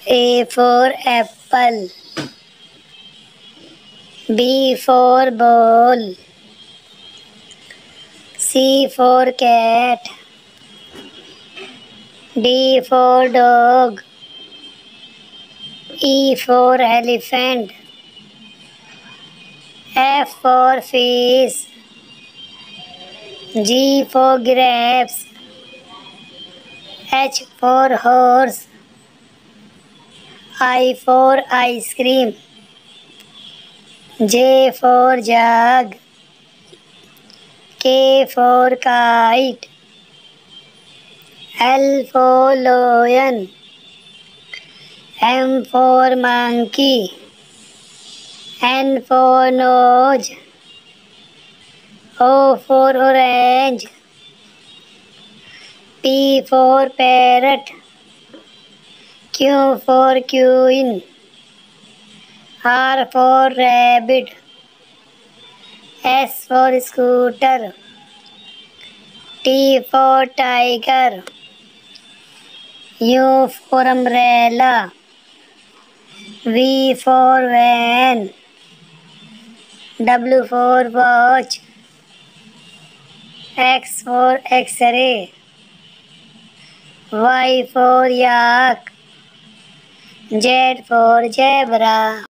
A for apple. B for ball. C for cat. D for dog. E for elephant. F for fish. G for grapes. H for horse. I for ice cream. J for jug. K for kite. L for lion. M for monkey. N for nose. O for orange. P for parrot. Q for queen. R for rabbit. S for scooter. T for tiger. U for umbrella. V for van. W for watch. X for X-ray. Y for yak. Z for zebra.